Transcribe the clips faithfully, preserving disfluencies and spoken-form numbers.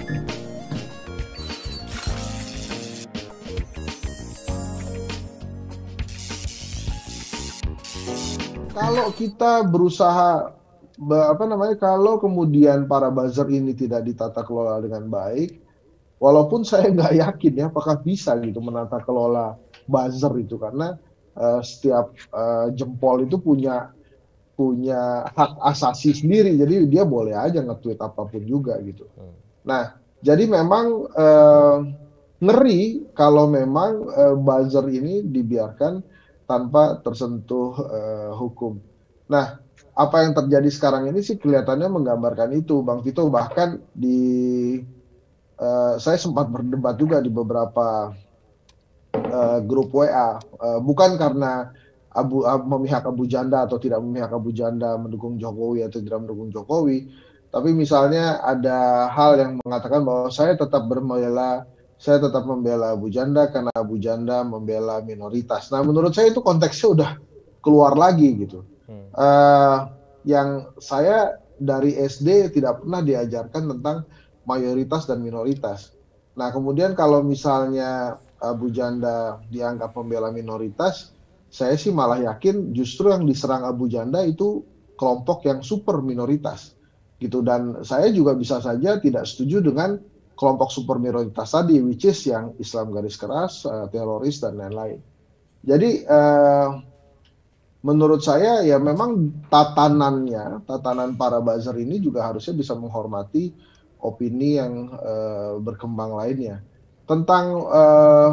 Kalau kita berusaha, apa namanya, kalau kemudian para buzzer ini tidak ditata kelola dengan baik, walaupun saya nggak yakin ya apakah bisa gitu menata kelola buzzer itu, karena uh, setiap uh, jempol itu punya punya hak asasi sendiri, jadi dia boleh aja nge-tweet apapun juga gitu. Nah, jadi memang uh, ngeri kalau memang uh, buzzer ini dibiarkan tanpa tersentuh uh, hukum. Nah, apa yang terjadi sekarang ini sih kelihatannya menggambarkan itu, Bang Vito. Bahkan di uh, saya sempat berdebat juga di beberapa uh, grup W A, uh, bukan karena Abu, Abu memihak Abu Janda atau tidak memihak Abu Janda, mendukung Jokowi atau tidak mendukung Jokowi, tapi misalnya ada hal yang mengatakan bahwa saya tetap membela saya tetap membela Abu Janda karena Abu Janda membela minoritas. Nah, menurut saya itu konteksnya udah keluar lagi gitu. Hmm. Uh, yang saya dari S D tidak pernah diajarkan tentang mayoritas dan minoritas. Nah, kemudian kalau misalnya Abu Janda dianggap membela minoritas, saya sih malah yakin justru yang diserang Abu Janda itu kelompok yang super minoritas gitu. Dan saya juga bisa saja tidak setuju dengan kelompok super minoritas tadi, which is yang Islam garis keras, uh, teroris dan lain-lain. Jadi uh, menurut saya ya memang tatanannya, tatanan para buzzer ini juga harusnya bisa menghormati opini yang uh, berkembang lainnya. Tentang uh,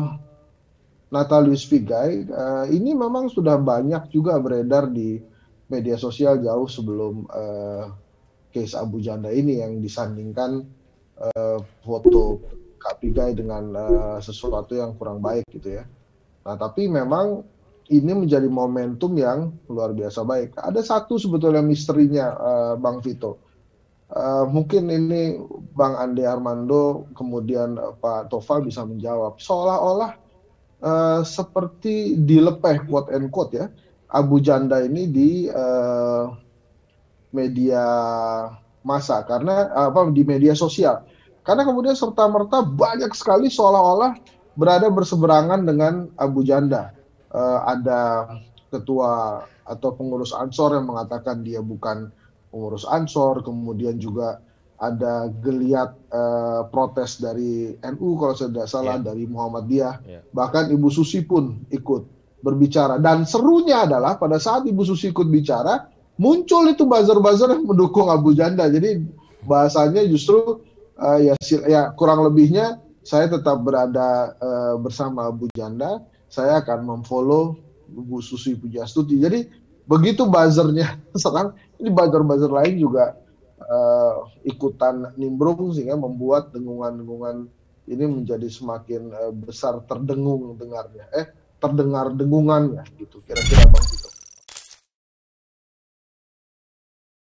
Natalius Pigai, uh, ini memang sudah banyak juga beredar di media sosial jauh sebelum uh, case Abu Janda ini, yang disandingkan uh, foto Kak Pigai dengan uh, sesuatu yang kurang baik gitu ya. Nah, tapi memang ini menjadi momentum yang luar biasa baik. Ada satu sebetulnya misterinya, uh, Bang Vito. Uh, mungkin ini Bang Ande Armando, kemudian uh, Pak Tova bisa menjawab. Seolah-olah uh, seperti dilepeh, quote and quote ya, Abu Janda ini di uh, media massa, karena apa, di media sosial. Karena kemudian serta-merta banyak sekali seolah-olah berada berseberangan dengan Abu Janda. Uh, ada ketua atau pengurus Ansor yang mengatakan dia bukan pengurus Ansor, kemudian juga ada geliat uh, protes dari N U kalau saya tidak salah, yeah. dari Muhammadiyah, yeah. bahkan Ibu Susi pun ikut berbicara. Dan serunya adalah pada saat Ibu Susi ikut bicara, muncul itu buzzer-buzzer yang mendukung Abu Janda. Jadi bahasanya justru uh, ya, ya kurang lebihnya saya tetap berada uh, bersama Abu Janda, saya akan memfollow Bu Susi Pujiastuti. Jadi begitu buzzernya sekarang, ini buzzer-buzzer lain juga uh, ikutan nimbrung, sehingga membuat dengungan-dengungan ini menjadi semakin uh, besar terdengung dengarnya, eh terdengar dengungannya gitu. Kira-kira Bang.